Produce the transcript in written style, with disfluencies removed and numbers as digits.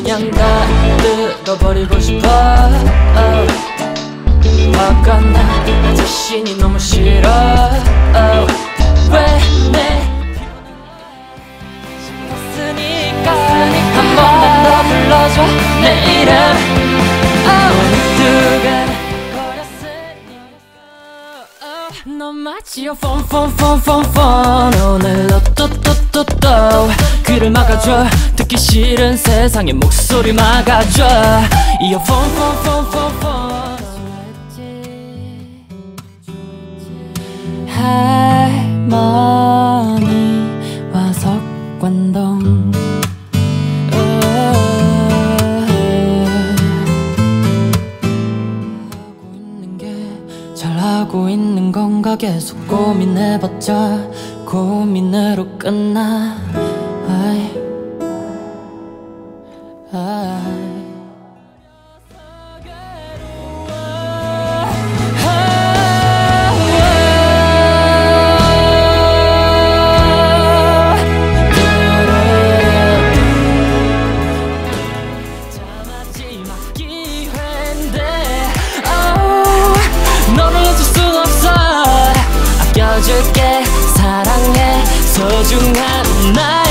그냥 다 뜯어버리고 싶어. 화가 나 자신이 너무 싫어. 왜 내 싶었으니까 한 번만 더 불러줘 내 이름. 너 마치요 폰 오늘도 또 귀를 막아줘. 듣기 싫은 세상의 목소리 막아줘. 이어폰 할머니와 석관동 잘하고 있는 건가 계속 고민해봤자 고민으로 끝나. 마지막 기회인데 너를 잊을 순 없어. 아껴줄게 사랑해 소중한 날.